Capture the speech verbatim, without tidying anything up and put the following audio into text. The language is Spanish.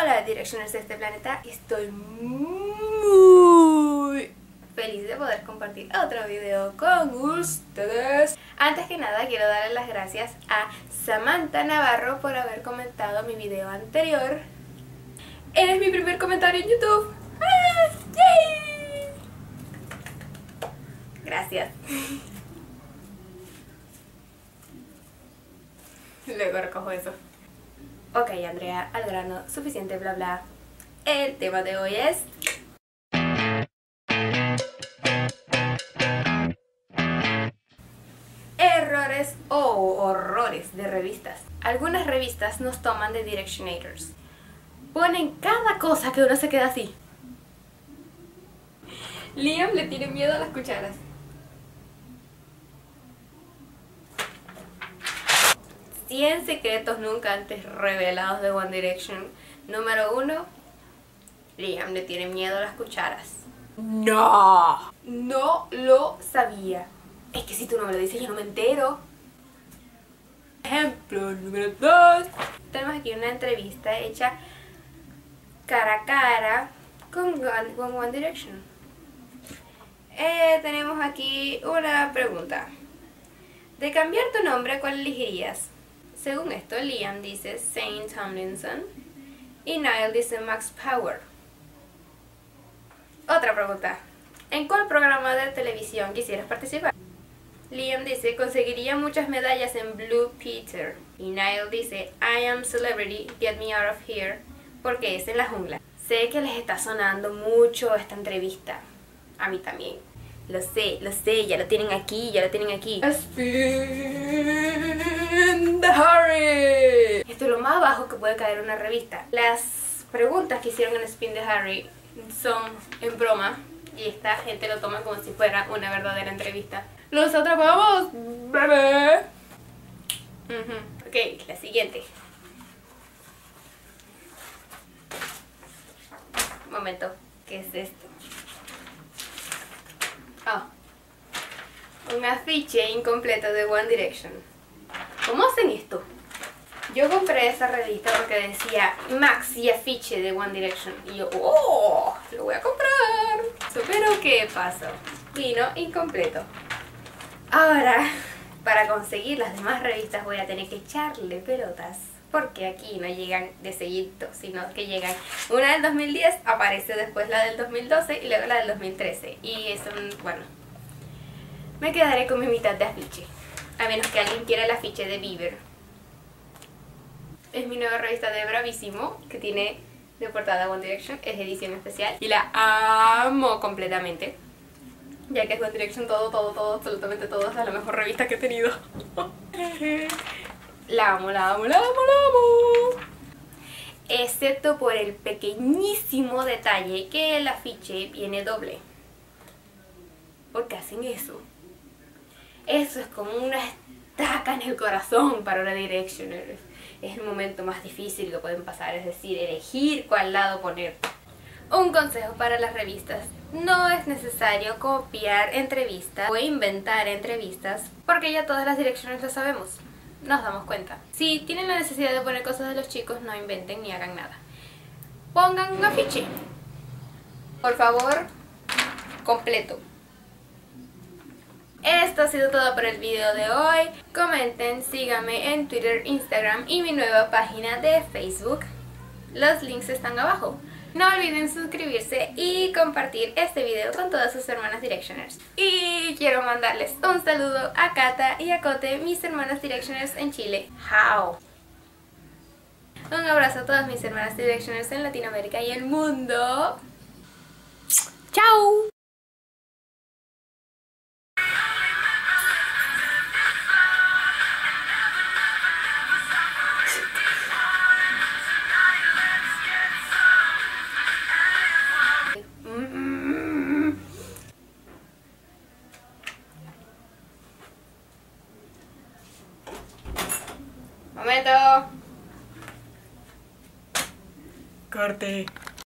Hola Directioners de este planeta, estoy muy feliz de poder compartir otro video con ustedes. Antes que nada quiero darle las gracias a Samantha Navarro por haber comentado mi video anterior. Eres mi primer comentario en YouTube. ¡Ah! ¡Yay! Gracias. Luego recojo eso. Ok, Andrea, al grano, suficiente bla bla. El tema de hoy es... errores o horrores de revistas. Algunas revistas nos toman de Directionators. Ponen cada cosa que uno se queda así. Liam le tiene miedo a las cucharas. cien secretos nunca antes revelados de One Direction. Número uno, Liam le tiene miedo a las cucharas. No, no lo sabía. Es que si tú no me lo dices yo no me entero. Ejemplo número dos. Tenemos aquí una entrevista hecha cara a cara con One, con One Direction. Eh, tenemos aquí una pregunta. De cambiar tu nombre, ¿cuál elegirías? Según esto, Liam dice Zayn Tomlinson y Niall dice Max Power. Otra pregunta. ¿En cuál programa de televisión quisieras participar? Liam dice, conseguiría muchas medallas en Blue Peter. Y Niall dice, I am celebrity, get me out of here, porque es en la jungla. Sé que les está sonando mucho esta entrevista. A mí también. Lo sé, lo sé, ya lo tienen aquí, ya lo tienen aquí. Spin the Harry. Esto es lo más bajo que puede caer una revista. Las preguntas que hicieron en Spin the Harry son en broma y esta gente lo toma como si fuera una verdadera entrevista. ¡Los atrapamos, bebé! Uh-huh. Ok, la siguiente. Un momento, ¿qué es esto? Ah, un afiche incompleto de One Direction. ¿Cómo hacen esto? Yo compré esa revista porque decía Max y afiche de One Direction. Y yo, ¡oh! Lo voy a comprar. Pero ¿qué pasó? Vino incompleto. Ahora, para conseguir las demás revistas voy a tener que echarle pelotas. Porque aquí no llegan de seguido, sino que llegan una del dos mil diez, aparece después la del dos mil doce y luego la del dos mil trece. Y eso, bueno, me quedaré con mi mitad de afiche. A menos que alguien quiera el afiche de Bieber. Es mi nueva revista de Bravísimo, que tiene de portada One Direction, es edición especial. Y la amo completamente. Ya que es One Direction todo, todo, todo, absolutamente todo. Es la mejor revista que he tenido. La amo, la amo, la amo, la amo. Excepto por el pequeñísimo detalle que el afiche viene doble. ¿Por qué hacen eso? Eso es como una estaca en el corazón para una Directioner. Es el momento más difícil que pueden pasar, es decir, elegir cuál lado poner. Un consejo para las revistas. No es necesario copiar entrevistas o inventar entrevistas porque ya todas las Directioners lo sabemos. Nos damos cuenta. Si tienen la necesidad de poner cosas de los chicos, no inventen ni hagan nada. Pongan un afiche. Por favor, completo. Esto ha sido todo por el video de hoy. Comenten, síganme en Twitter, Instagram y mi nueva página de Facebook. Los links están abajo. No olviden suscribirse y compartir este video con todas sus hermanas Directioners. Y quiero mandarles un saludo a Cata y a Cote, mis hermanas Directioners en Chile. ¡How! Un abrazo a todas mis hermanas Directioners en Latinoamérica y el mundo. ¡Chao! Momento. Corte.